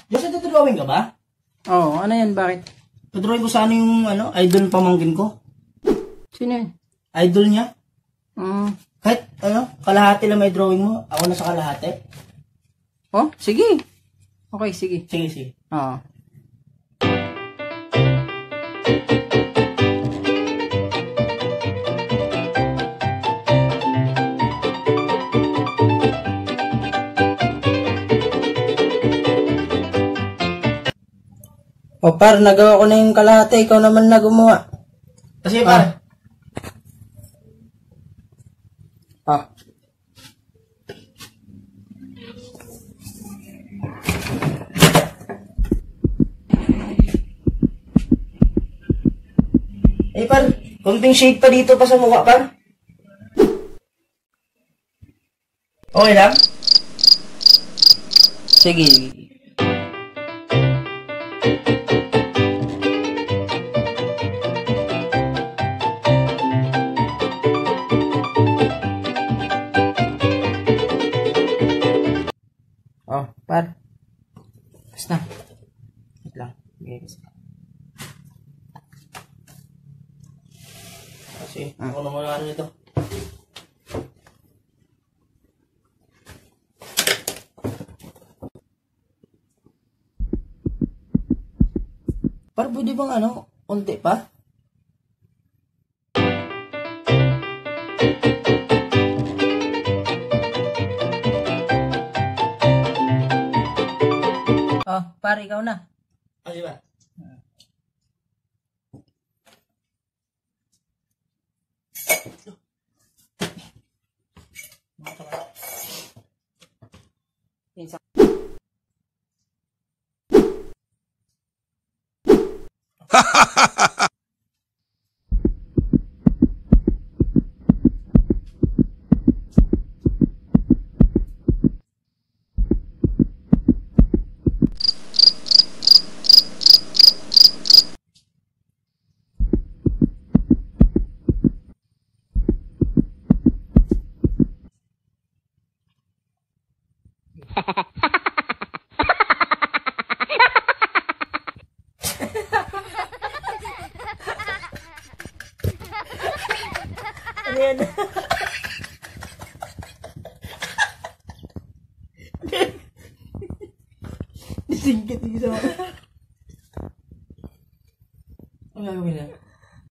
Just drawing ka ba? Oo, ano yan? Bakit? Drawing ko sana yung idol pamangkin ko. Sino yun? Idol niya. Kahit, kalahati lang may drawing mo. Ako na sa kalahati. Oh, sige. Okay, sige. Sige. Oo. O par, nagawa ko na yung kalahati. Ikaw naman na gumawa. Kasi par. Par, konting shade pa dito pa sa mukha, par. Okay lang? Sige. Oh, par. Basta. Wait lang. Yes. Kasi, ako naman ano nito. Par, pwede bang unti pa? Oh, par, ikaw na. Di ba? Ano yan? Disingkit yung isa.